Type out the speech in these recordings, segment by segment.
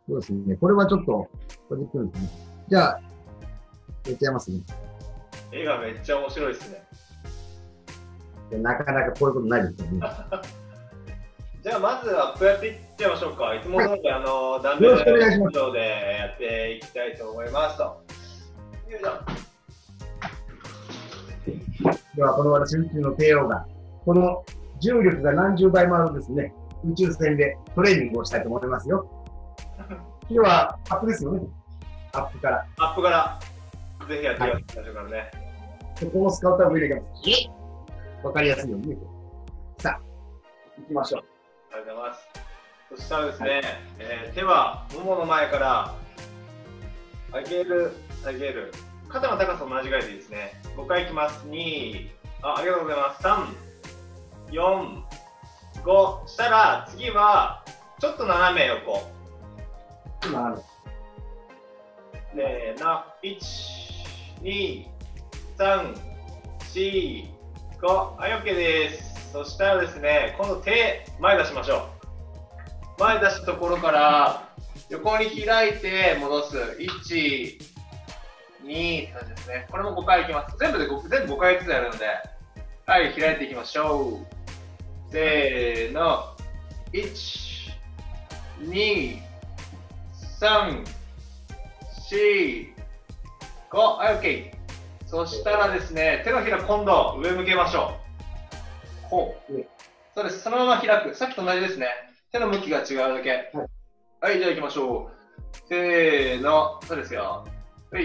そうですね。これはちょっと、これでくるんですね。じゃあ、やっちゃいますね。 絵がめっちゃ面白いですね。 なかなかこういうことないですよね。 じゃあまずアップやっていっちゃいましょうか。いつも通りダンベルよろしくお願いします。 でやっていきたいと思いますと。よいしょ。 では、この私、宇宙の帝王が、この重力が何十倍もあるですね、宇宙船でトレーニングをしたいと思いますよ。今日はアップですよね。アップから。 アップから、ぜひやってみましょうからね。 このスカウターを入れてます。わかりやすいようにね。さあ、行きましょう。 ありがとうございます。そしたらですね、手はももの前から上げる、下げる。肩の高さと同じぐらいでいいですね。5回いきます。2、ありがとうございます。3、4、5。したら次はちょっと斜め横。 今、 せーの、1、2、3、4、5。はい、OK です。そしたらですね、今度手、前出しましょう。前出したところから横に開いて戻す。1、2って感じですね。これも5回いきます。全部5回ずつやるので、はい、開いていきましょう。せーの、1、2、3、4、5。はい、OK。そしたらですね、手のひら今度上向けましょう。こう。そうです。そのまま開く。さっきと同じですね。手の向きが違うだけ。はい、じゃあ行きましょう。せーの、そうですよ。はい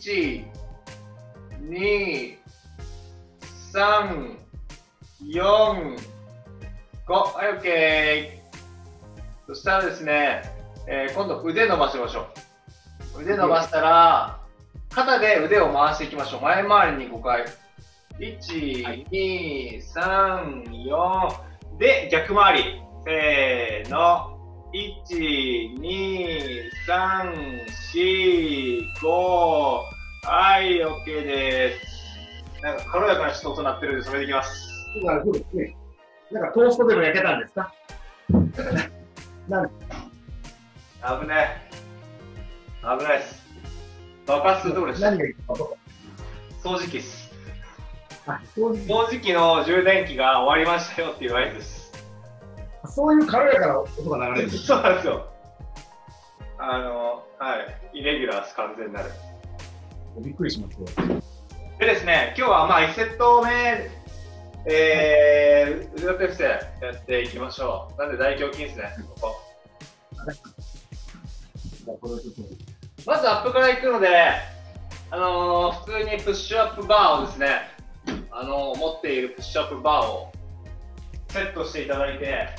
、1、2、3、4、5。はい、OK。そしたらですね、今度腕伸ばしましょう。腕伸ばしたら、肩で腕を回していきましょう。前回りに5回。1、2、3、4。で、逆回り。せーの。1、2、3、4、5。はい、OK です。なんか軽やかな音鳴ってるんで、それでいきます。 そうですね。なんかトーストでも焼けたんですか？なん危ない。危ないです。爆発するところです。 何がいいか掃除機です。 そう掃除機の充電器が終わりましたよっていう合図です。 いう軽やかな音が流れるんです。 そうなんですよ。はい、イレギュラーです、完全なる。 びっくりしますよ。 でですね、今日は1セット目、腕立て伏せやっていきましょう。なんで大胸筋ですね、ここ。まずアップからいくので、普通にプッシュアップバーをですね、持っているプッシュアップバーをセットしていただいて、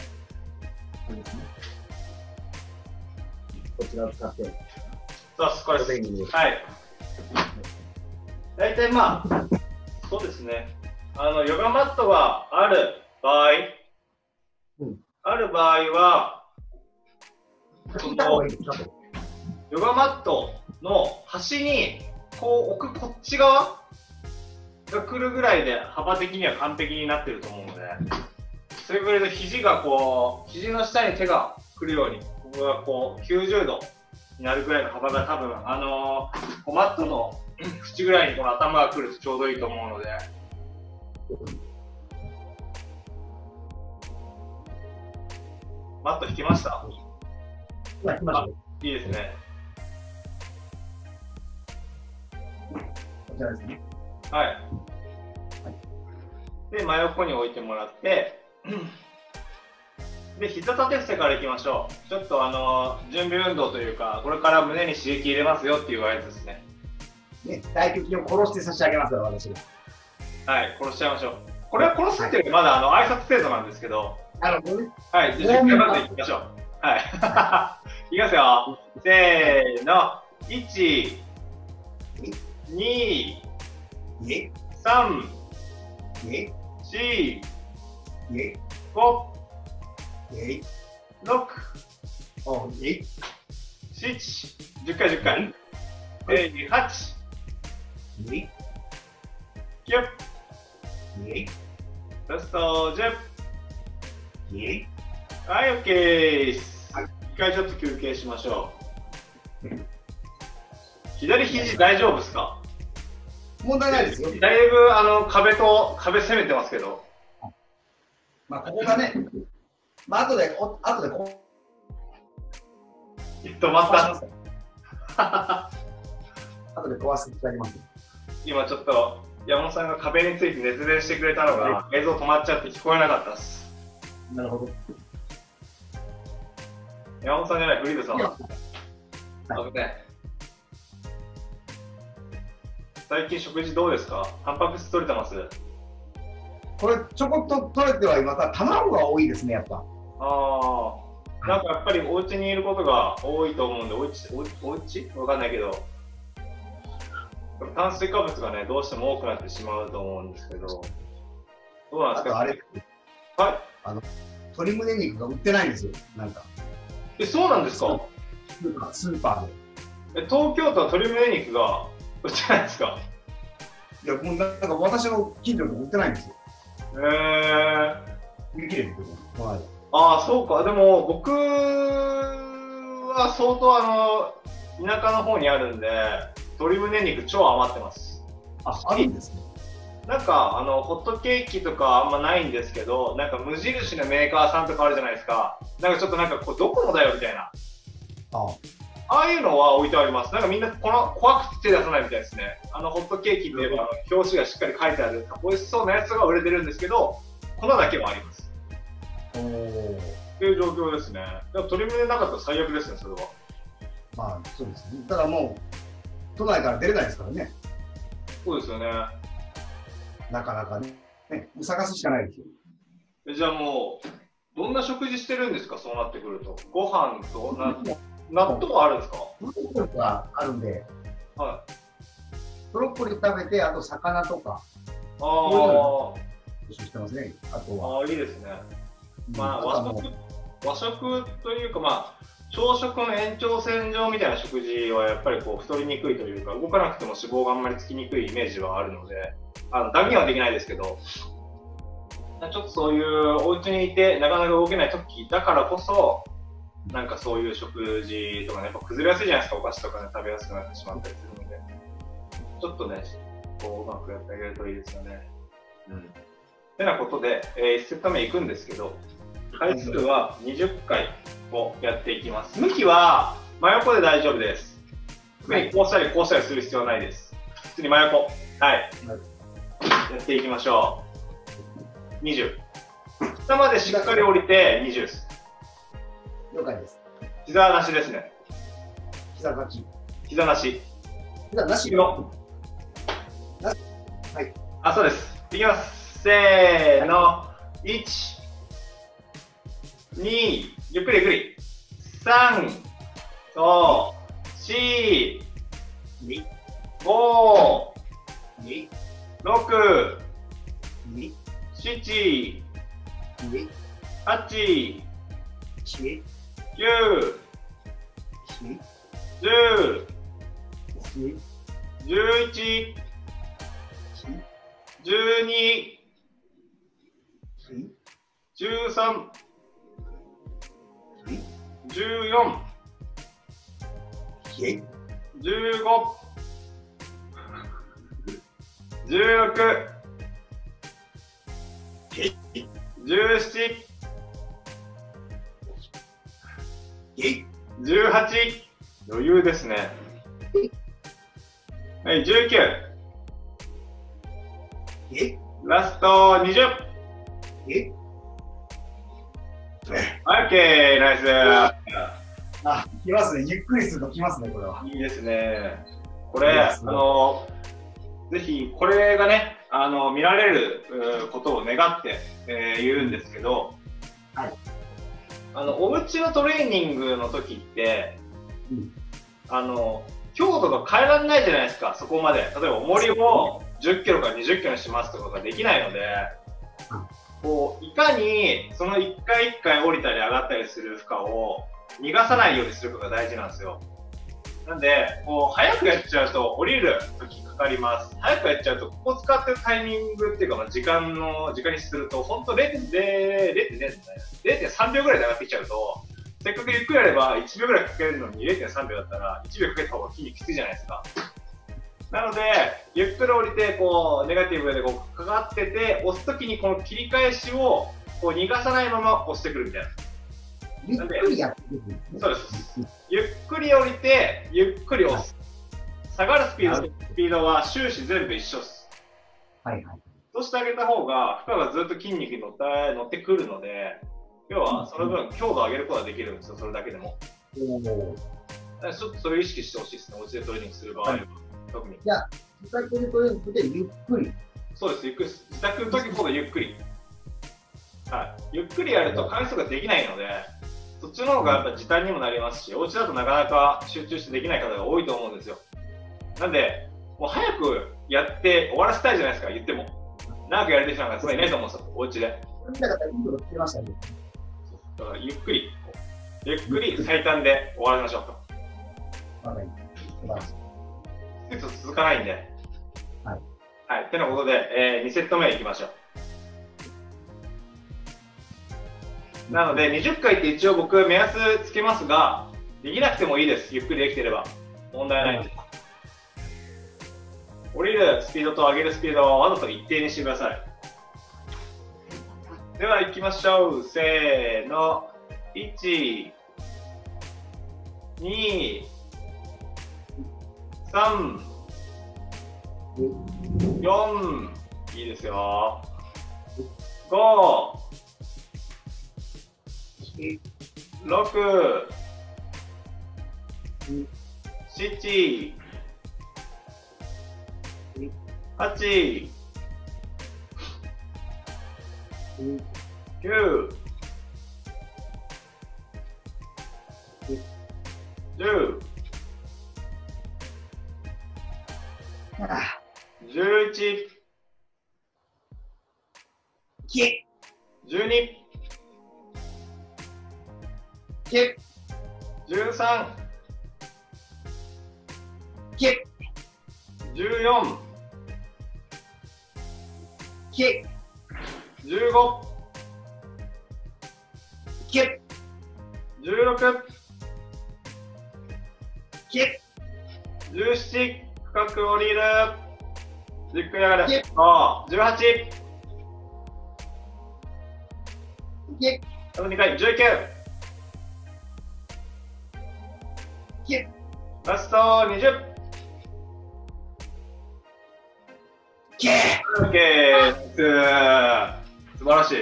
こちらを使って。 そうです、これです。はい。大体そうですね。ヨガマットがある場合、は、ヨガマットの端にこう置くこっち側が来るぐらいで幅的には完璧になってると思うので、それぐらいで肘の下に手が来るように、ここがこう90度になるぐらいの幅が多分、マットの縁ぐらいにこの頭が来るとちょうどいいと思うので。マット引きました？いいですね。 こちらですね。 はい。で、真横に置いてもらって、で、膝立て伏せからいきましょう。ちょっと準備運動というか、これから胸に刺激入れますよっていう合図ですね。 大胸筋を殺して差し上げますよ、私。 はい、殺しちゃいましょう。これは殺すっていうよりまだ挨拶程度なんですけど、はい、じゃあ10回までいきましょう。はい。いきますよ。せーの。1、2、3、4、5、6、7、10回、10回。8、9、ラスト10。はい、OK です。一回ちょっと休憩しましょう。 左肘大丈夫ですか？ 問題ないですよ。 だいぶ壁攻めてますけど。 まあ、ここがね、まあ、後で止まった。 後で壊していただきます。 今ちょっと山本さんが壁について熱弁してくれたのが映像止まっちゃって聞こえなかったです。 なるほど。 山本さんじゃない、フリードさん。危ない。最近食事どうですか？タンパク質取れてます？ これちょこっと取れてはいますが、卵が多いですね、やっぱ。 ああ、なんかやっぱりお家にいることが多いと思うんで、おうちわかんないけど、炭水化物がね、どうしても多くなってしまうと思うんですけど、どうなんですか？ あとあれ、 はい。 鶏胸肉が売ってないんですよ、なんか。 そうなんですか？ スーパーで。 東京都は鶏胸肉が売ってないんですか？ いや、もうなんか私の近所でも売ってないんですよ。売り切れてるこの間。 ああ、そうか。でも、僕は相当田舎の方にあるんで、鶏胸肉超余ってます。 あるんですね。 なんか、ホットケーキとかあんまないんですけど、なんか無印のメーカーさんとかあるじゃないですか。なんかちょっとなんかこう、どこのだよみたいな。ああいうのは置いてあります。なんかみんな怖くて手出さないみたいですね。ホットケーキって言えば表紙がしっかり書いてある美味しそうなやつが売れてるんですけど、粉だけはあります。っていう状況ですね。鶏胸なかったら最悪ですね、それは。 まあ、そうですね。ただもう、都内から出れないですからね。 そうですよね。 なかなかね。探すしかないですよ。 じゃあもう、どんな食事してるんですか、そうなってくると。ご飯と納豆はあるんですか？ ブロッコリーがあるんで、 はい。 ブロッコリー食べて、あと魚とか。 ああ。 してますね。あとは。 ああ、いいですね。まあ、和食というか、まあ、朝食の延長線上みたいな食事はやっぱりこう太りにくいというか、動かなくても脂肪があんまりつきにくいイメージはあるので、断言はできないですけど、ちょっとそういうお家にいてなかなか動けない時だからこそ、なんかそういう食事とかね、やっぱ崩れやすいじゃないですか、お菓子とかね、食べやすくなってしまったりするので、ちょっとね、こううまくやってあげるといいですよね。てなことで、1セット目いくんですけど、回数は20回をやっていきます。向きは真横で大丈夫です。こうしたりこうしたりする必要はないです。普通に真横。はい。やっていきましょう。20。下までしっかり降りて20です。 了解です。 膝なしですね。 膝立ち。 膝なし。 膝なしの。 はい。 あ、そうです。いきます。せーの。1、2、ゆっくりゆっくり。3、4、5、6、7、8、9、10、11、12、13、14、15、16、17、18、余裕ですね。はい、19、ラスト20。はい、OK、ナイス。 来ますね。ゆっくりすると来ますね、これは。 いいですね。これ、ぜひ、これがね、見られることを願って、言うんですけど、 はい。 お家のトレーニングの時って、強度が変えられないじゃないですか、そこまで。例えば、重りを10キロから20キロにしますとかができないので、こういかにその1回1回降りたり上がったりする負荷を逃がさないようにするかが大事なんですよ。なんで、こう早くやっちゃうと降りるときかかります。早くやっちゃうと、ここ使ってるタイミングっていうか、時間にすると、本当0.3秒ぐらいで上がってきちゃうと、 せっかくゆっくりやれば1秒ぐらいかけるのに 0.3 秒だったら1秒かけた方が筋肉きついじゃないですか。なので、ゆっくり降りて、こう、ネガティブでこうかかってて、押すときにこの切り返しをこう逃がさないまま押してくるみたいな。 ゆっくりやってるんですね。 そうです。ゆっくり降りて、ゆっくり押す。下がるスピードは終始全部一緒です。 はいはい。 そうしてあげた方が、負荷がずっと筋肉に乗ってくるので、要はその分強度を上げることができるんですよ、それだけでも。ちょっとそれを意識してほしいですね、お家でトレーニングする場合は。特に。 じゃあ、自宅でトレーニングでゆっくり。 そうです、ゆっくりです。自宅の時ほどゆっくり。はい。ゆっくりやると回数ができないので、そっちの方がやっぱ時短にもなりますし、お家だとなかなか集中してできない方が多いと思うんですよ。なんで、もう早くやって終わらせたいじゃないですか、言っても。長くやれてる人なんかすごいいないと思うんですよ、お家で。だからゆっくり最短で終わりましょうと。続かないんで。はい。はい。ってなことで、2セット目いきましょう。なので、20回って一応僕目安つけますが、できなくてもいいです。ゆっくりできてれば。問題ないんで。降りるスピードと上げるスピードはわざと一定にしてください。では行きましょう。せーの。1、2、3、4、いいですよ。5、6、7、8、9、10、11、12、13、14、15、16、17、深く降りる。じっくり上がる。18、あと2回、19、ラスト20、OK、素晴らしい。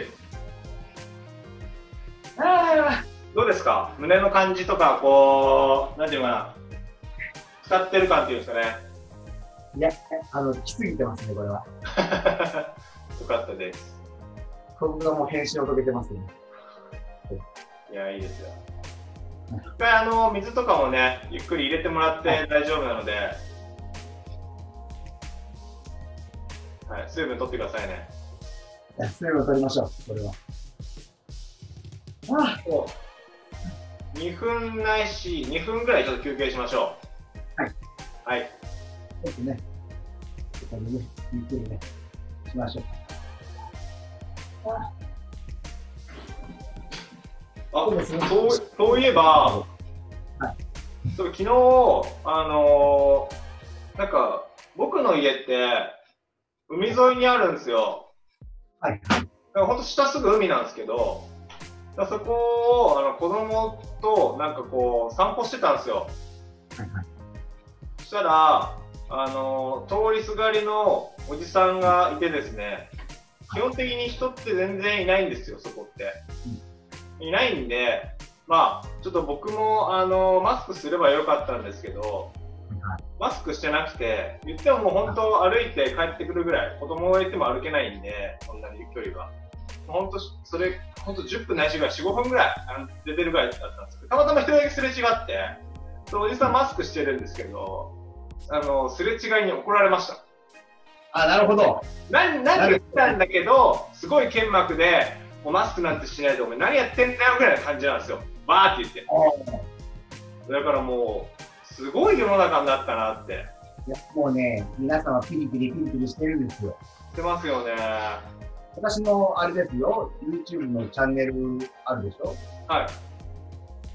どうですか、胸の感じとか、こう、なんていうかな、使ってる感っていうんですかね。 いや、きすぎてますね、これは。 よかったです。 僕がもう編集を遂げてますね。 いや、いいですよ。一回水とかもね、ゆっくり入れてもらって大丈夫なので、はい、水分取ってくださいね。 水分取りましょう、これは。 2分ないし、2分ぐらいちょっと休憩しましょう。はい。 はい。 ちょっとね、ゆっくりね、しましょう。 そういえば、昨日、なんか、僕の家って、海沿いにあるんですよ。 はい。 ほんと下すぐ海なんですけど、そこを子供となんかこう散歩してたんですよ。そしたら通りすがりのおじさんがいてですね、基本的に人って全然いないんですよ、そこって。いないんで、まあちょっと僕もマスクすればよかったんですけど、マスクしてなくて、言ってももう本当歩いて帰ってくるぐらい、子供がいても歩けないんで、こんなに距離が。本当それ本当10分ないしぐらい、4、5分ぐらい出てるぐらいだったんですけど、たまたま一人だけすれ違って、おじさんマスクしてるんですけど、すれ違いに怒られました。 あ、なるほど。 何か言ったんだけど、すごい剣幕で、もうマスクなんてしないで、お前何やってんだよぐらいな感じなんですよ。バーって言って。だからもう、すごい世の中になったなって。 いや、もうね、皆さんはピリピリしてるんですよ。 してますよね。 私のあれですよ、YouTube のチャンネルあるでしょ。 はい。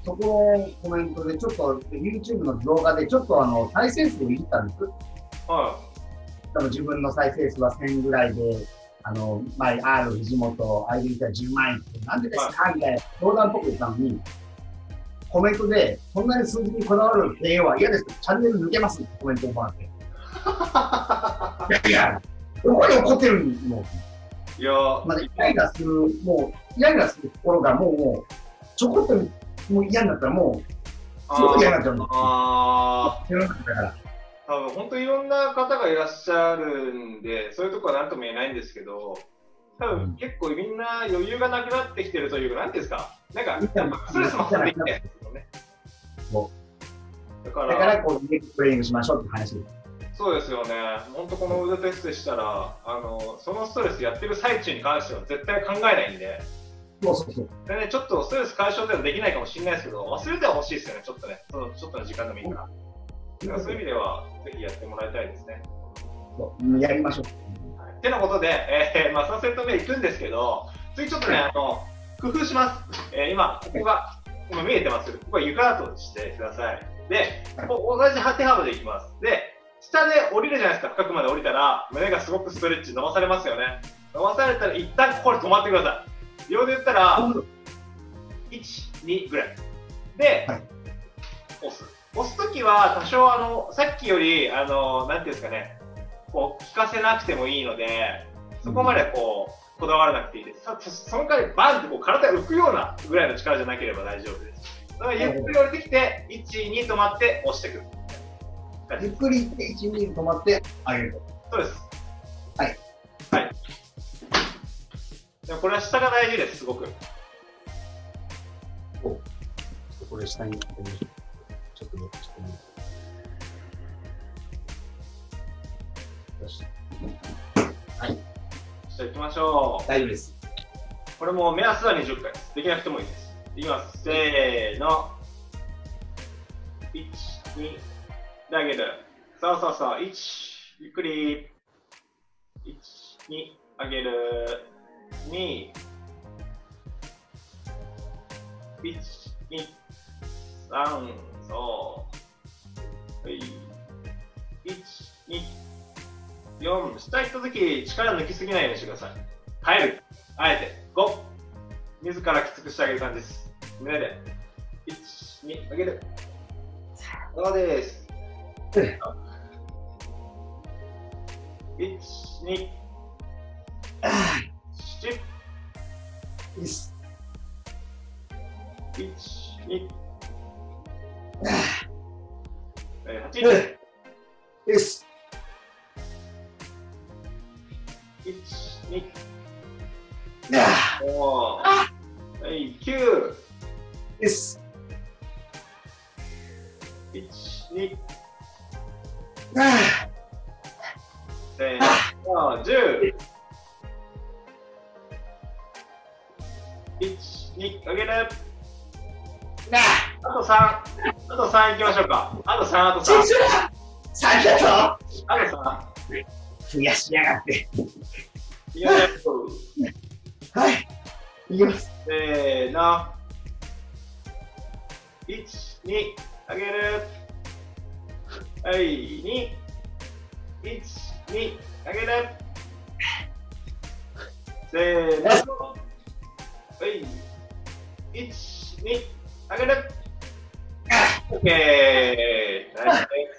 そこのコメントでちょっと YouTube の動画でちょっと再生数をいじったんです。 は多分自分の再生数は1000ぐらいで、前 R 藤本、アイデンティティは10万円って、なんでですかみたいな冗談っぽく言ったのに、コメントで、そんなに数字にこだわる経営は嫌です。チャンネル抜けますってコメントをもらって。いやいや、どこで怒ってるの？ いやまだイライラする、もう、イライラするところがもう、ちょこっともう嫌になったらもう、すごく嫌になっちゃうんですよ。世の中だから。 多分本当にいろんな方がいらっしゃるんで、そういうとこは何とも言えないんですけど、多分結構みんな余裕がなくなってきてるというか、なんていうんですか、なんか、やっぱストレスも発生できないですよね。だからこう、ネックトレーニングしましょうって話です。 そうですよね。本当この腕テストでしたら、そのストレスやってる最中に関しては絶対考えないんで、でね、ちょっとストレス解消ではできないかもしれないですけど、忘れてはほしいですよね、ちょっとね、ちょっとの時間でもいいから。だからそういう意味では、ぜひやってもらいたいですね。 やりましょう。 ってなことで、3セット目いくんですけど、次ちょっとね、工夫します。今、ここが、今見えてます。ここは床だとしてください。で、同じ手幅でいきます。で、下で降りるじゃないですか、深くまで降りたら、胸がすごくストレッチ伸ばされますよね。伸ばされたら、一旦ここで止まってください。秒で言ったら、1、2ぐらい。で、押すときは多少さっきよりなんていうんですかね、こう効かせなくてもいいので、そこまでこだわらなくていいです。その代わりバンって体が浮くようなぐらいの力じゃなければ大丈夫です。だからゆっくり降りてきて、1、2止まって押してくる。 ゆっくり行って1、2止まって上げると。 そうです。 はい。 はい。でもこれは下が大事です、すごく。 これ下に。ちょっとよし。はい。 じゃあ行きましょう。 大丈夫です。 これも目安は20回です。できなくてもいいです。いきます。せーの。1、2、で上げる。そうそうそう。1、ゆっくり。1、2、上げる。2、1、2、3、そう。はい。1、2、4。下行ったとき、力抜きすぎないようにしてください。耐える。あえて。5。自らきつくしてあげる感じです。胸で。1、2、上げる。そうです。1、2、7。1、2、8。 よし。 1、2、はい、9。 よし。 1、2、10。1、2、上げる。あと3。あと3いきましょうか。あと3、あと3。 3だとあと3。 増やしやがって。 いきましょう。 はい。いきます。 せーの。1、2、上げる。はい、2、1、2、上げる。せーの。はい、1、2、上げる。オッケー。ナイスです。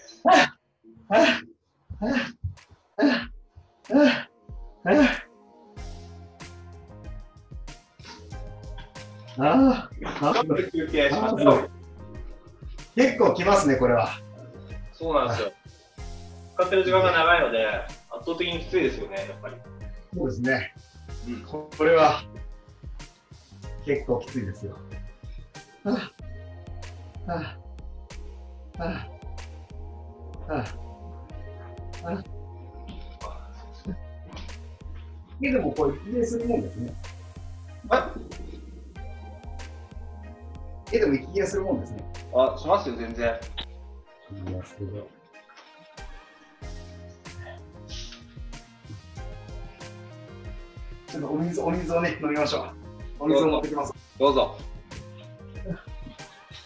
休憩しましょう。 結構きますね、これは。 そうなんですよ。使ってる時間が長いので、圧倒的にきついですよね、やっぱり。 そうですね。これは結構きついですよ。でもこれ、息切れするもんですね。でも息切れするもんですね。 あ、しますよ、全然。 ちょっとお水をね、飲みましょう。お水を持ってきます。 どうぞ。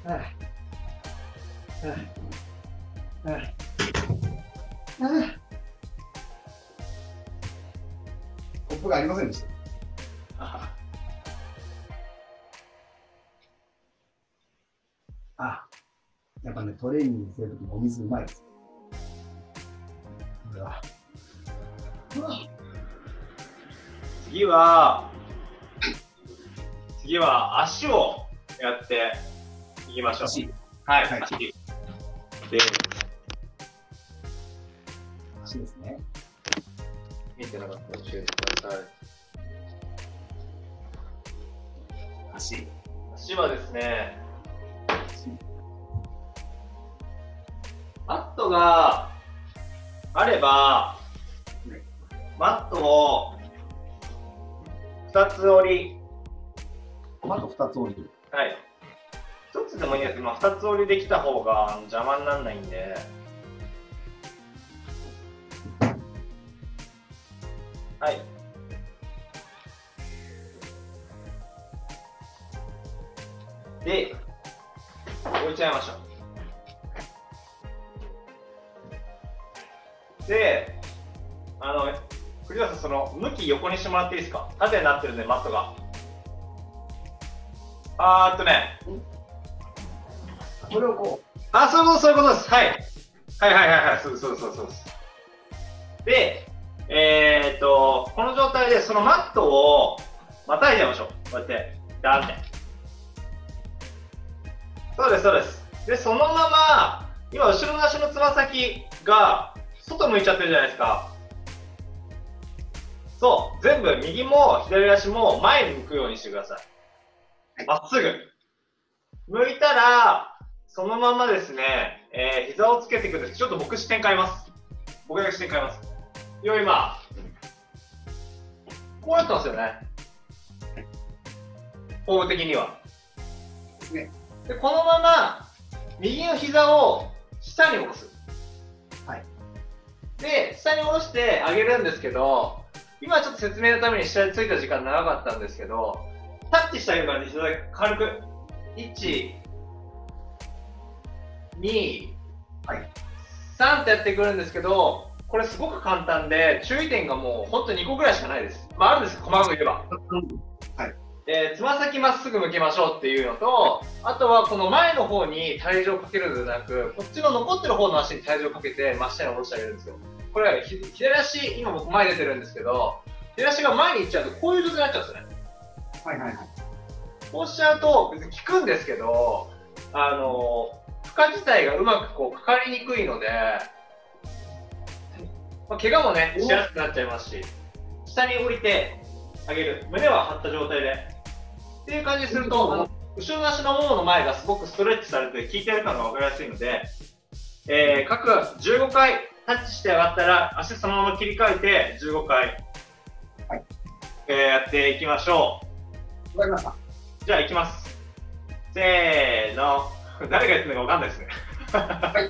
コップがありませんでした。あ、やっぱね、トレーニングするときもお水うまいです。これは。 次は足をやっていきましょう。はい、足。で、 足ですね。 見てなかったら教えてください。足はですね、マットがあれば、マットを2つ折り。 マット2つ折り。 はい。1つでもいいですけど、2つ折りできた方が邪魔にならないんで。はい。で、置いちゃいましょう。で、栗原さん、その向き横にしてもらっていいですか？縦になってるんで、マットが。 これをこう。 そういうことです。はい。そうです。で、この状態で、そのマットをまたいじゃいましょう。こうやって、ダーンって。そうです。で、そのまま、今、後ろの足のつま先が外向いちゃってるじゃないですか。そう、全部右も左足も前に向くようにしてください。まっすぐ。向いたら、そのままですね、膝をつけていくんです。ちょっと僕視点変えます。今、こうやってますよね。フォーム的には。 ですね。 で、このまま、右の膝を下に下ろす。 はい。で、 下に下ろして上げるんですけど、今ちょっと説明のために下についた時間長かったんですけど、タッチしてあげるからね、膝だけ軽く。1、2、 はい、 3ってやってくるんですけど、これすごく簡単で、注意点がもうほんと2個ぐらいしかないです。あるんです、細かく言えば。 はい。 つま先まっすぐ向けましょうっていうのと、あとはこの前の方に体重をかけるのではなく、こっちの残ってる方の足に体重をかけて真下に下ろしてあげるんですよ。これは左足、今僕前出てるんですけど、左足が前に行っちゃうとこういう状態になっちゃうんですよね。こうしちゃうと別に効くんですけど、負荷自体がうまくこうかかりにくいので、怪我もね、しやすくなっちゃいますし、下に降りてあげる。胸は張った状態で。っていう感じにすると、後ろの足のももの前がすごくストレッチされて効いてるのが分かりやすいので、各15回タッチして上がったら、足そのまま切り替えて15回、 はいやっていきましょう。わかりました。 じゃあ、いきます。せーの。誰がやってるのか分かんないですね。 はい。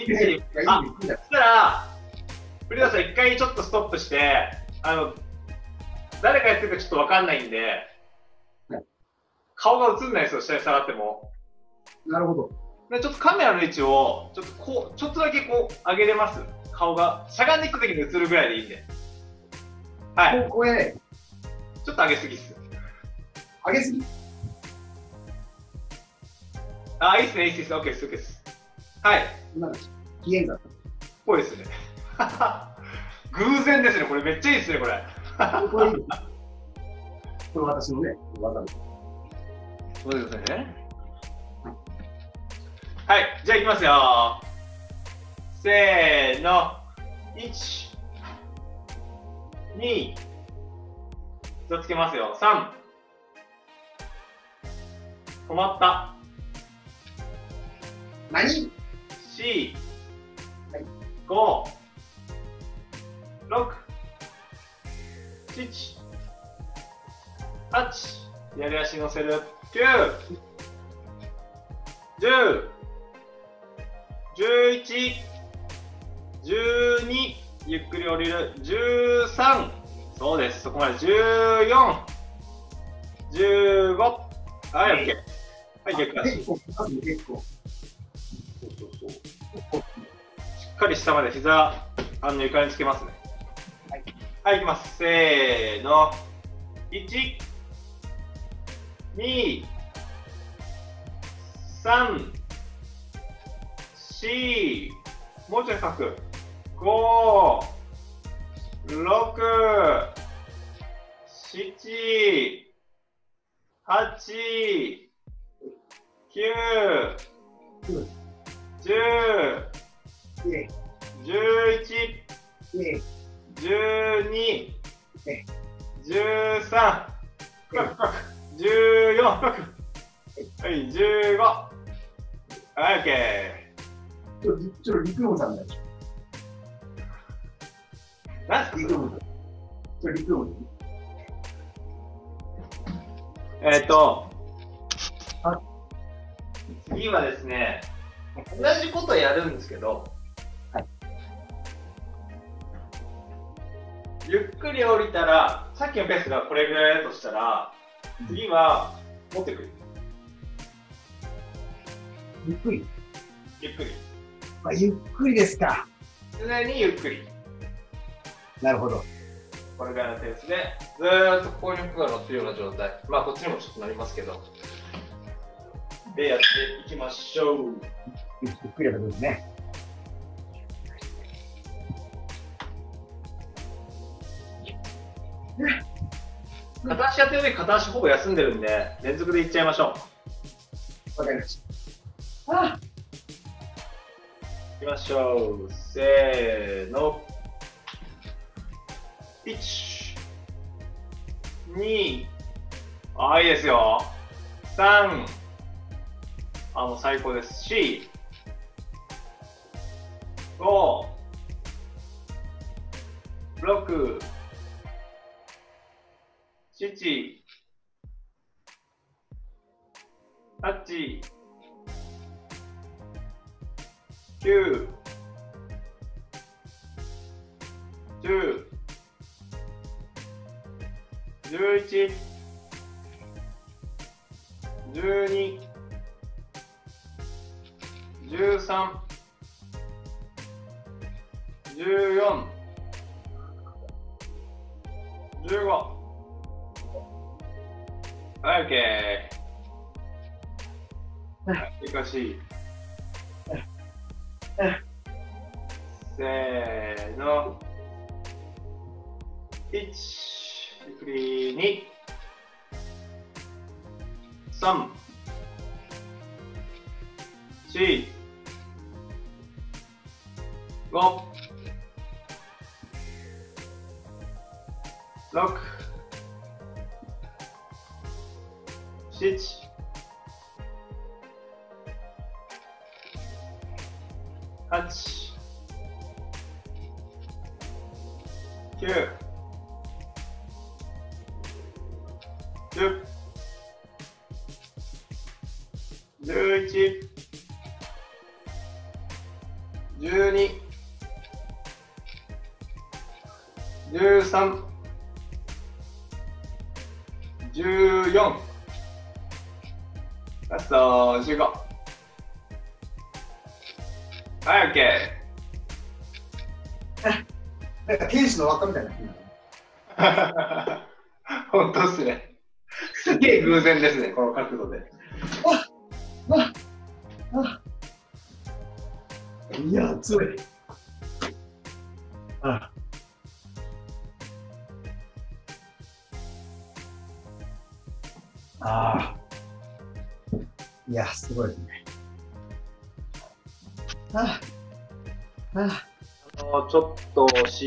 そしたら、栗田さん、一回ちょっとストップして、誰がやってるかちょっと分かんないんで、 はい、 顔が映んないですよ、下に下がっても。 なるほど。 でちょっとカメラの位置を、ちょっとだけこう、上げれます。顔が。しゃがんでいくときに映るぐらいでいいんで。はい。 こうね。 ちょっと上げすぎっす。 上げすぎ？ いいっすね、OK です。はい。 紀元山。 ぽいですね。偶然ですね、これめっちゃいいですね、これ。 これ私のね、技です。 そうですね。はい、じゃあいきますよ。せーの。1、2、気をつけますよ。3、止まった。 何？ 4、5、6、7、8、左足乗せる。9、10、11、12、ゆっくり降りる。13、そうです、そこまで。14、15、はい、OK。 はい、逆足。 結構、結構。 そうそうそう。しっかり下まで膝、床につけますね。はい。はい、いきます。せーの。1、2、3、4、もうちょい書く。5、6、7、8、9、10、11、12、13、14、はい、15。はい、OK。 ちょっと陸王さんだよ。 何すか陸王さん。陸王次はですね、同じことやるんですけど、 はい、 ゆっくり降りたら、さっきのペースがこれぐらいだとしたら、次は持ってくる。 ゆっくり。 ゆっくり。 ゆっくりですか。 常にゆっくり。 なるほど。 これぐらいのペースで、ずーっとここに服が乗ってるような状態。まあ、こっちにもちょっとなりますけど。で、やっていきましょう。 ゆっくりやるんですね。 片足やってる時、片足ほぼ休んでるんで、連続でいっちゃいましょう。わかりました。 いきましょう。せーの。1、2、あ、いいですよ。3、もう最高です。4、5、6、7、8、9、10、11、12、13、14、15。はい、OK。しかし、せーの。1、ゆっくり、2、3、4、5、6、7、8、9、10、11、12、13、14、ラスト15。はい、OK。 なんか天使の輪っかみたいな。 本当っすね。すげえ偶然ですね、この角度で。 いや、強い。いや、すごいですね。 ちょっとした、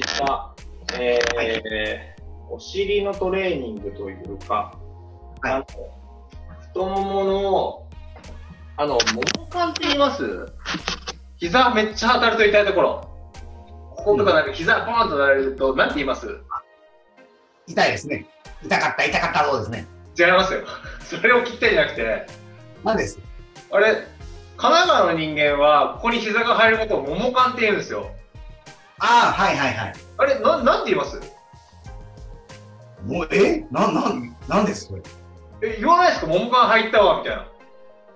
お尻のトレーニングというか、 はい、 太ももの、ももカンって言います？膝めっちゃ当たると痛いところ。こことかなんか膝ポーンとなられると、なんて言います？ 痛いですね。痛かったそうですね。 違いますよ。それを聞きたいんじゃなくて。 何です？ あれ、神奈川の人間は、ここに膝が入ることをももカンって言うんですよ。 ああ、はいはいはい。 あれ、なんて言います？ もう、なんですそれ？ 言わないですか？ももカン入ったわ、みたいな。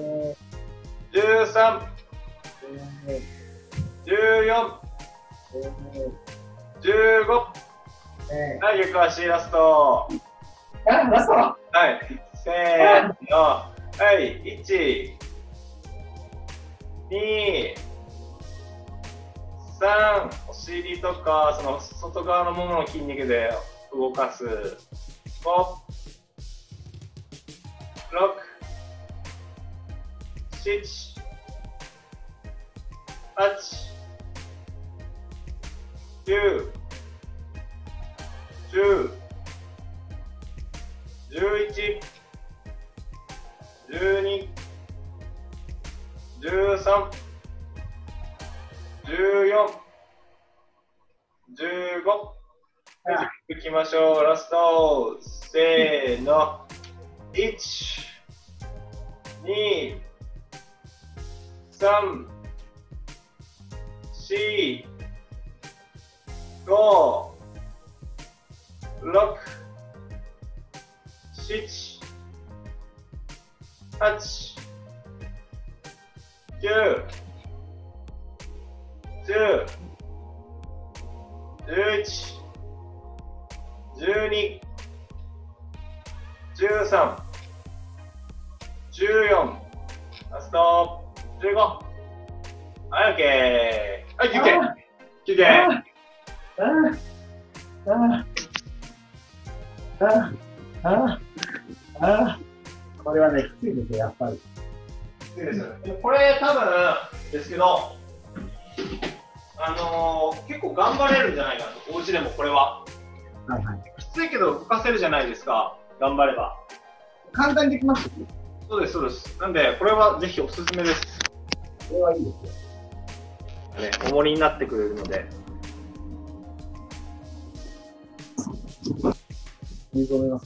13、14、15。はい、床足ラスト。 ラスト。 はい、せーの。はい、1、2、3、お尻とか、その外側のももの筋肉で動かす。5、6、7、8、9、10、11、12、13、14、15。いきましょう。ラスト。せーの。1、2、3、4、5、6、7、8、9、10、11、12、13、14、ラスト、15。はい、OK。はい、休憩。休憩。 これはね、きついですよ、やっぱり。 きついですよね。これ、多分ですけど、結構頑張れるんじゃないかなと、お家でもこれは。 はいはい。 きついけど動かせるじゃないですか、頑張れば。 簡単にできます。 そうです、そうです。なんで、これはぜひおすすめです。 これはいいですよ。 ね、重りになってくれるので。 いいと思います。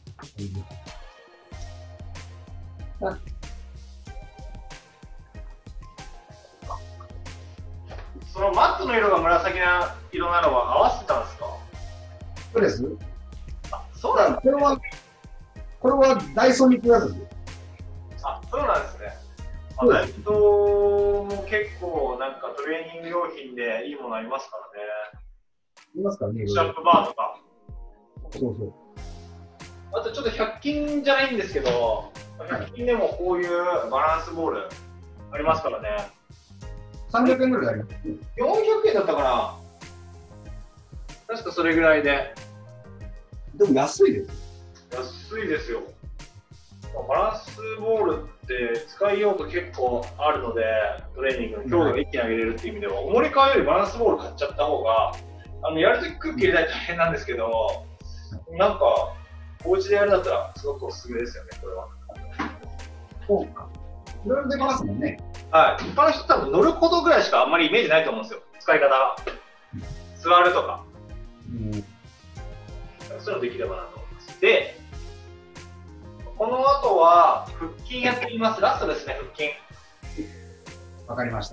そのマットの色が紫な色なのは合わせたんですか？ そうです。 あ、そうなんですね。 これはダイソーに行くやつですよ。 あ、そうなんですね。ダイソーも結構なんかトレーニング用品でいいものありますからね。 いますからね。 シャンプーバーとか。 そうそう。 あとちょっと100均じゃないんですけど、100均でもこういうバランスボールありますからね。 300円ぐらいあります。 400円だったかな。確かそれぐらいで。 でも安いです。 安いですよ。バランスボールって使いようと結構あるので、トレーニングの強度が一気に上げれるっていう意味では、重り買うよりバランスボール買っちゃった方が、やるとき空気入れないと大変なんですけど、なんか、お家でやるんだったらすごくおすすめですよね、これは。 そうか。いろいろできますもんね。 はい。一般の人多分乗ることぐらいしかあんまりイメージないと思うんですよ、使い方が。座るとか。そういうのできればなと思います。で、この後は腹筋やってみます。ラストですね、腹筋。 わかりました。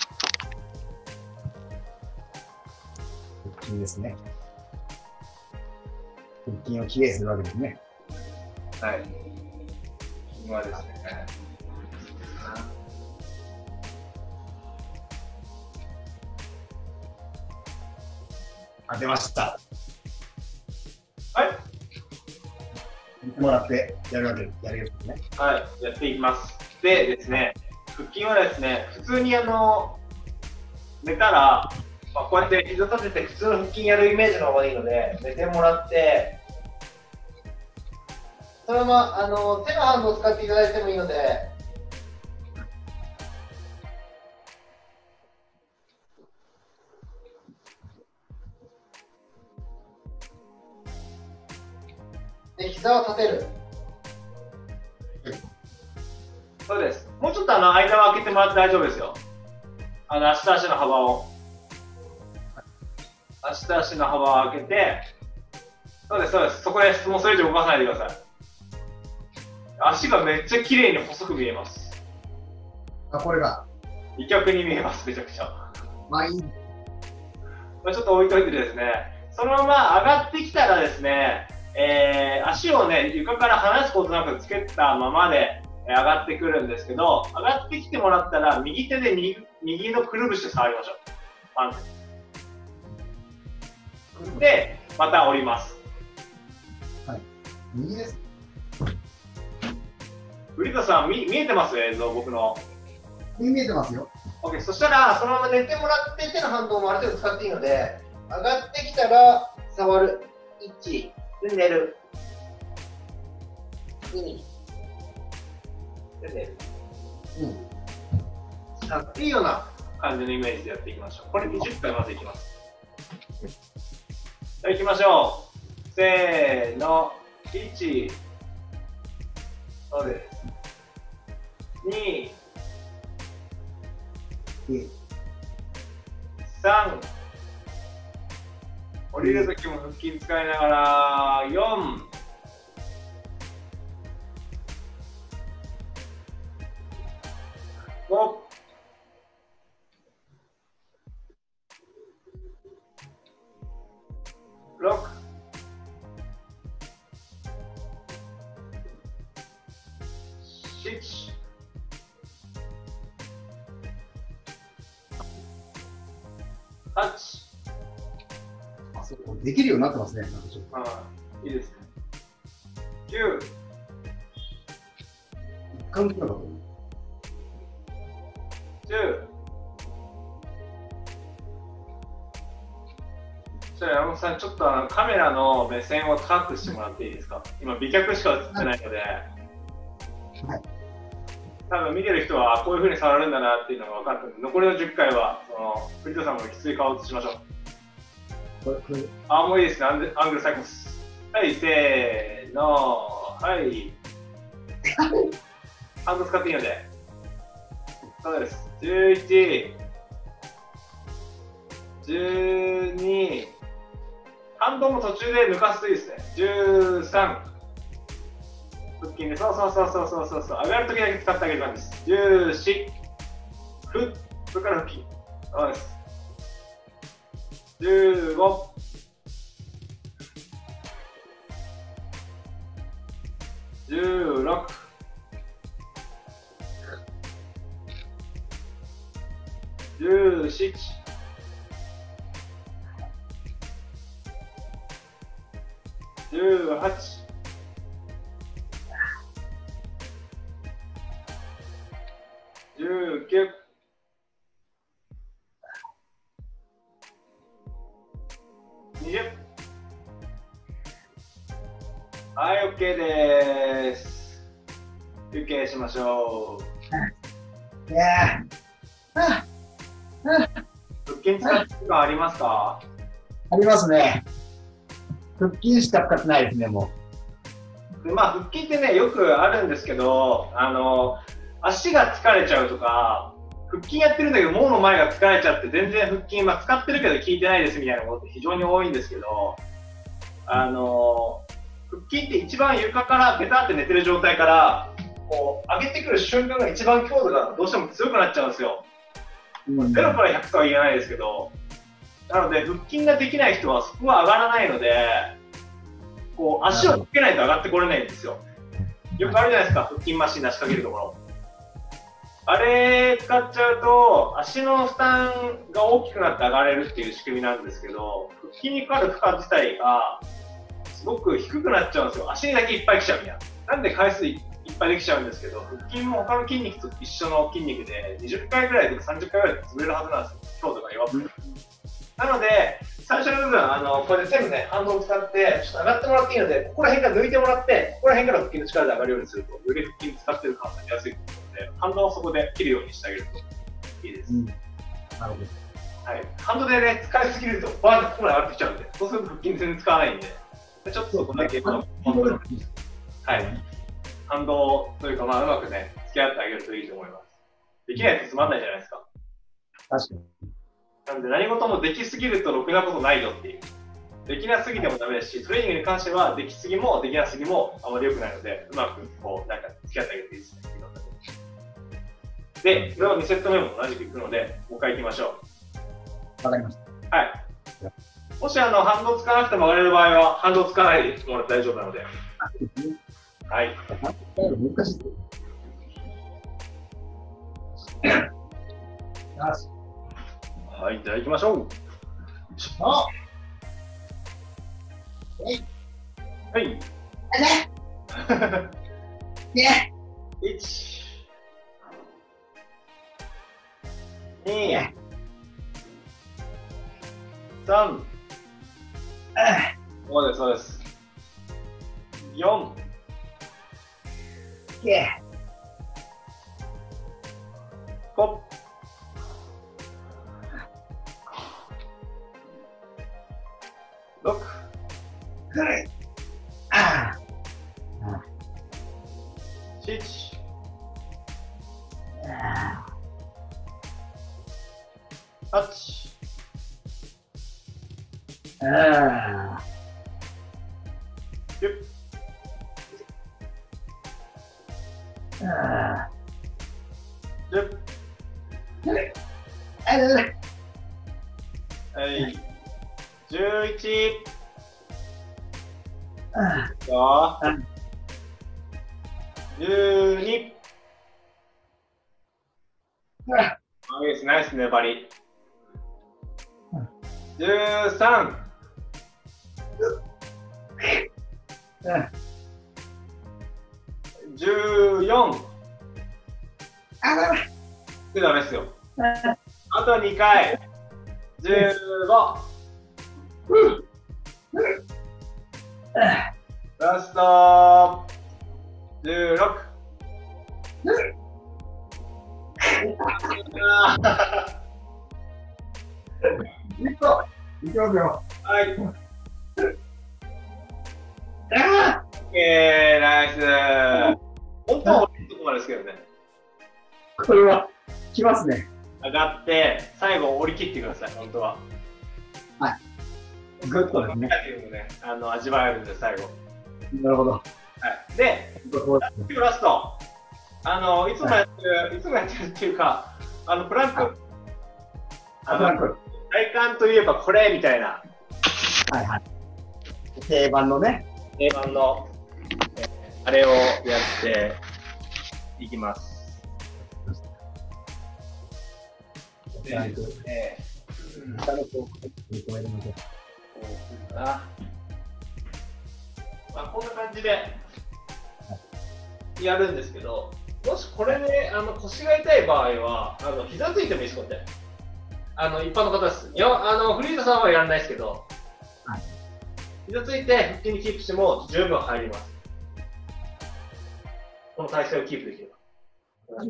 腹筋ですね。腹筋をきれいにするわけですね。 はい。今ですね。 当てました。 はい。 見てもらってやるわけやるんですね。 はい、やっていきます。でですね、腹筋はですね、普通に寝たら、こうやって膝立てて普通の腹筋やるイメージの方がいいので、寝てもらって、そのまま手のハンドを使っていただいてもいいので、で膝を立てる。そうです。もうちょっと間を空けてもらって大丈夫ですよ。足と足の幅を。足と足の幅を空けて、そうです、そうです。そこです。もうそれ以上動かさないでください。足がめっちゃ綺麗に細く見えます。 あ、これが。 美脚に見えます、めちゃくちゃ。 まあいい。 ちょっと置いといてですね、そのまま上がってきたらですね、足をね、床から離すことなくつけたままで、 上がってくるんですけど、上がってきてもらったら、右手で右のくるぶしを触りましょう。パンツ。で、また降ります。 はい。右です。 古田さん、見えてます映像、僕の。 見えてますよ。 OK、そしたら、そのまま寝てもらって手の反動もある程度使っていいので、上がってきたら触る。1、で寝る。2、で寝る。 っていうような感じのイメージでやっていきましょう。これ20回まずいきます。じゃあ行きましょう。せーの、1、そうです。2、3、降りるときも腹筋使いながら、4、5、6、7、8、 あ、そう、できるようになってますね。なんかちょっといいですね。9、 一回もできなかったね。 10、じゃあ山本さん、ちょっとカメラの目線を高くしてもらっていいですか。今、美脚しか映ってないので、 はい、 多分見てる人はこういうふうに触るんだなっていうのが分かったので、残りの10回は古田さんもきつい顔を映しましょう。もういいですね、アングル最高です。はい、せーの、はい。ハンド使っていいので。そうです。11、12、ハンドも途中で抜かすといいですね。13、腹筋で、そう、上がるときだけ使ってあげる感じです。14、それから腹筋。そうです。15、16、17、18、19、20。はい、OK です。休憩しましょう。 いやー、 腹筋使ってる感ありますか？ ありますね。腹筋しか使ってないですね、もで、腹筋ってね、よくあるんですけど、足が疲れちゃうとか、腹筋やってるんだけど、ももの前が疲れちゃって、全然腹筋、使ってるけど効いてないですみたいなことって非常に多いんですけど、腹筋って一番床からペタって寝てる状態から、こう上げてくる瞬間が一番強度がどうしても強くなっちゃうんですよ。0から100とは言えないですけど、なので腹筋ができない人はそこは上がらないので、こう足をつけないと上がってこれないんですよ。よくあるじゃないですか、腹筋マシン出しかけるところ。あれ使っちゃうと足の負担が大きくなって上がれるっていう仕組みなんですけど、腹筋にかかる負荷自体がすごく低くなっちゃうんですよ。足にだけいっぱい来ちゃうみたいな。なんで回数いっぱいできちゃうんですけど、腹筋も他の筋肉と一緒の筋肉で20回ぐらいとか30回ぐらいで潰れるはずなんですよ、強度が弱くて。なので、最初の部分、これで全部ね、反動を使って、ちょっと上がってもらっていいので、ここら辺から抜いてもらって、ここら辺から腹筋の力で上がるようにすると、より腹筋使ってる感が出やすいと思うので、反動をそこで切るようにしてあげるといいです。 なるほど。 はい。ハンドでね、使いすぎると、バーンってここまで上がってきちゃうんで、そうすると腹筋全然使わないんで、ちょっとそこだけ、はい。反動というか、うまくね、付き合ってあげるといいと思います。できないとつまんないじゃないですか。 確かに。 なんで何事もできすぎるとろくなことないよっていう。できなすぎてもダメですし、トレーニングに関してはできすぎもできなすぎもあまり良くないので、うまくこうなんか付き合ってあげるといいですね。で、これを2セット目も同じくいくので、もう一回いきましょわかりました。 はい。もし反動つかなくても上がれる場合は、反動つかないでもらって大丈夫なので。はい。 難しいです。 よし。 はい、じゃあ行きましょう。 おはいはい。 ね 1、2、3、そうです、そうです。4、5、6、7、8、9、10、はい、11、12、いいです、ナイス粘り。13、14、ダメですよ。あと2回。15、ラスト16。 いきますよ。 はい。ナイス。本当は俺のとこまでですけどね。 これは、きますね。 上がって、最後折り切ってください、本当は。 はい。グッとですね。 ね、味わえるんで、最後。 なるほど。 はい。で、ラスト。いつもやってるっていうか、プランク。 プランク。 体感といえばこれみたいな。 はいはい。定番のね。 定番の、あれをやっていきます。 プランク。下の方を加えるので。 こんな感じでやるんですけど、もしこれで、腰が痛い場合は、膝ついてもいいです、こうやって。一般の方です。フリーザさんはやらないですけど、 はい、 膝ついて腹筋にキープしても十分入ります。この体勢をキープできれば。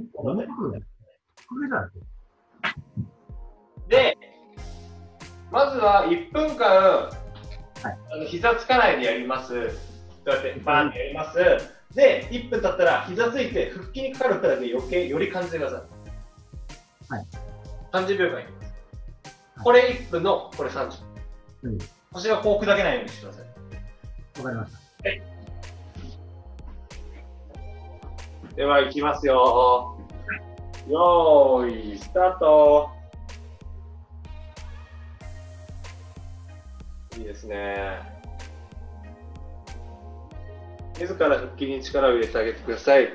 で、まずは1分間、膝つかないでやります。こうやってバーンってやります。で、1分経ったら膝ついて腹筋にかかるからでより感じてください。はい、30秒間いきます。これ1分の、これ30分。腰がこう砕けないようにしてください。 わかりました。 はい。では、いきますよ。よーい、スタート。いいですね。自ら腹筋に力を入れてあげてください。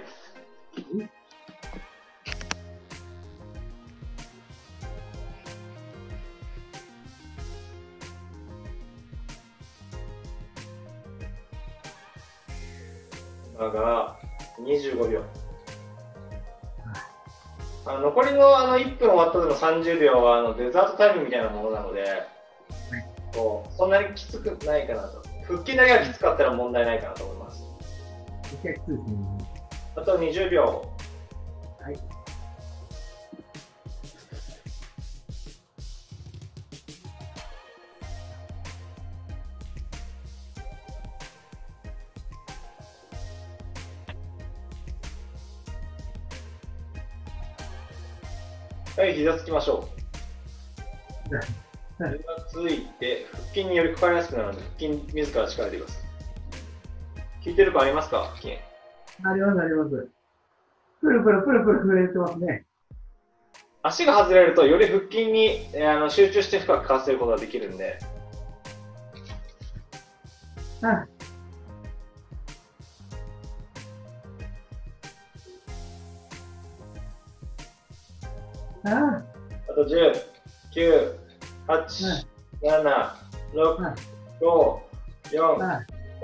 今が25秒。残りの1分終わったの30秒はデザートタイムみたいなものなので、そんなにきつくないかなと。腹筋だけがきつかったら問題ないかなと思います。あと20秒。はい。はい、膝つきましょう。膝ついて、腹筋によりかかりやすくなるので、腹筋自ら力入れてください。効いてるかありますか、腹筋。 あります、あります。プルプルプルプル震えてますね。 足が外れると、より腹筋に集中して深くかわせることができるんで。 ああと10、9、8、7、6、5、4、 あ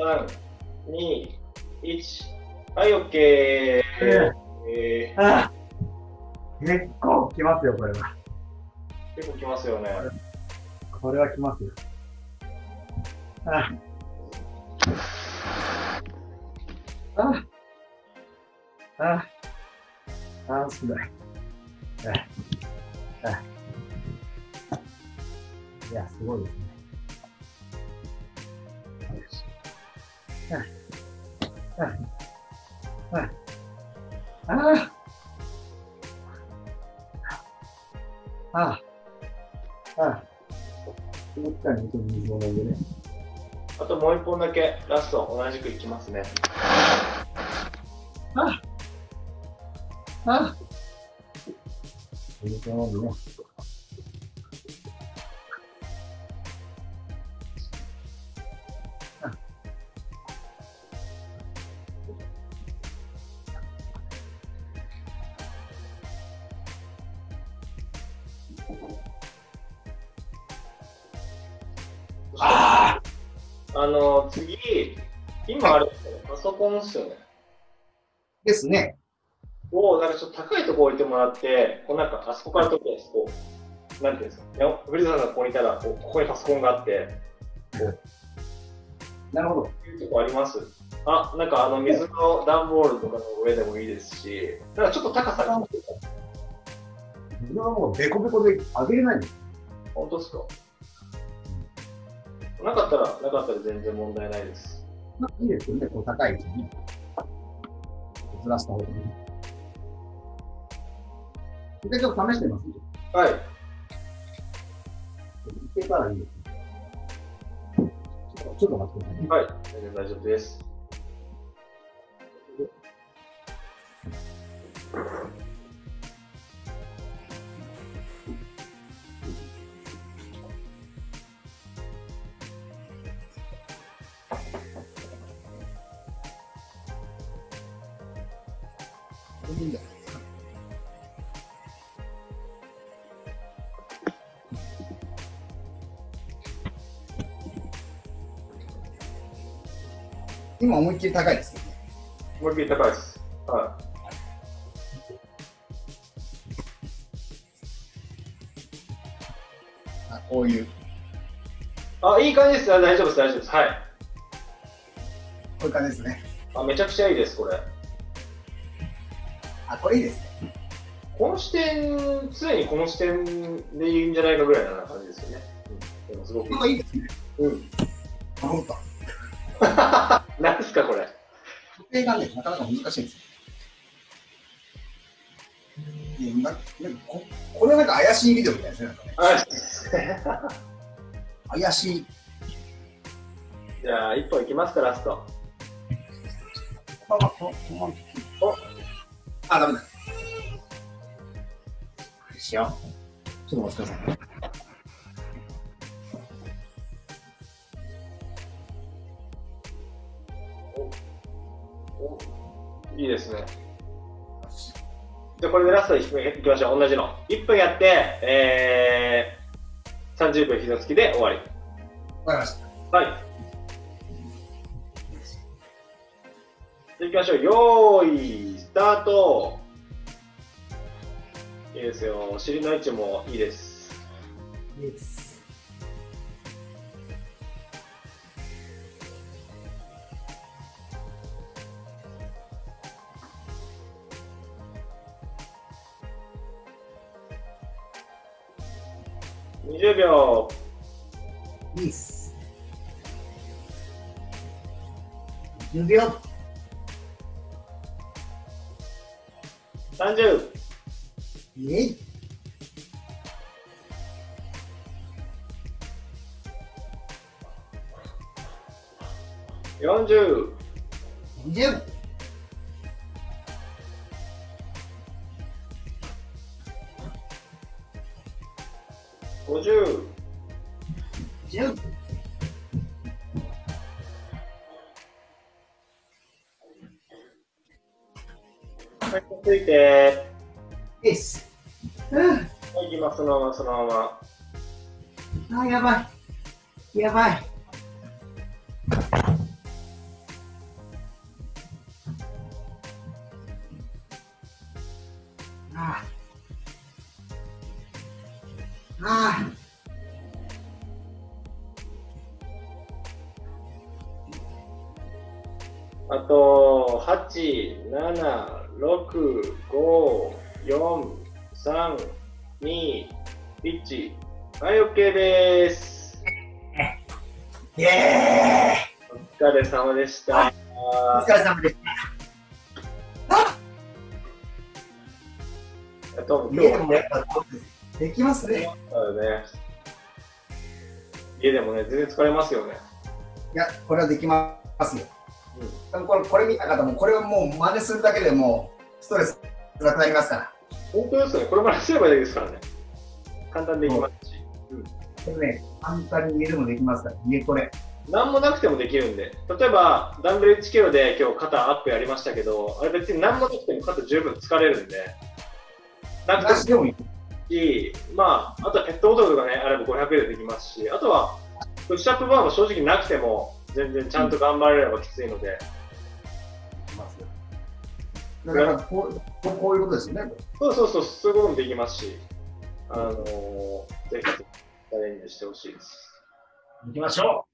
3、2、1。はい、OK。 あ結構きますよ、これは。 結構きますよね。 これはきますよ。ああああ少ない。いや、すごいですね。もう一回ちょっと水を飲んでね。 あともう一本だけラスト同じくいきますね。 水を飲んでね。 次、今あれ、パソコンですよね。 ですね。 なんかちょっと高いとこ置いてもらって、こうなんかあそこから撮って、こう、なんていうんですか、藤田さんがここにいたら、ここにパソコンがあって、 なるほど。 こういうとこあります？なんか水の段ボールとかの上でもいいですし、なんかちょっと高さが。 自分はもうベコベコで上げれないんです。 本当ですか？なかったら全然問題ないです。 いいですよね、こう高い位置に。ずらした方がいい。一回ちょっと試してみます。 はい。 いけたらいいです。ちょっと待ってくださいね。 はい、全然大丈夫です。 いいんじゃないですか。今思いっきり高いですけどね。 思いっきり高いです。はこういう。 いい感じです。大丈夫です、大丈夫です。はい。 こういう感じですね。 めちゃくちゃいいです、これ。 これいいですね。 この視点、常にこの視点でいいんじゃないかぐらいな感じですよね。でもすごくいいですね。思った。 何ですか、これ。 固定がね、なかなか難しいんですよ。これはなんか怪しいビデオみたいですね。怪しい。 じゃあ、一本いきますか、ラスト。 ダメだ。しよう。ちょっとお待ちください。 いいですね。じゃあこれでラストいきましょう。同じの。1分やって、30秒膝つきで終わり。 わかりました。 はい。じゃあいきましょう。よーい、スタート。いいですよ。お尻の位置もいいです。 いいです。 20秒。 いいっす。10秒。 30。 イエイ。 40。 20。 50。 10。 はい、ついて。 です。 きます、そのまま、そのまま。 あ、やばい。やばい。ああ。ああ。 あと、8、7、6、5、4、3、2、1。はい、OK です。 イエお疲れ様でした。 ーイ。お疲れ様でした。あ、 今日家でもやっぱできますね。 ね、家でもね、全然疲れますよね。 いや、これはできますよ。これ見た方も、これはもう真似するだけでもうストレスなくなりますから。 本当ですよね、これまですればいいですからね。簡単にできますし。 でもね、簡単に家でもできますから、家これ。 何もなくてもできるんで、例えばダンベル1キロで今日肩アップやりましたけど、あれ別に何もなくても肩十分疲れるんで、なくてもいいし、まあ、あとはペットボトルとかね、あれば500円でできますし、あとはプッシュアップバーも正直なくても、全然ちゃんと頑張れればきついので。 だからこういうことですよね。 そうそうそう、そういうこともできますし、ぜひチャレンジしてほしいです。 行きましょう。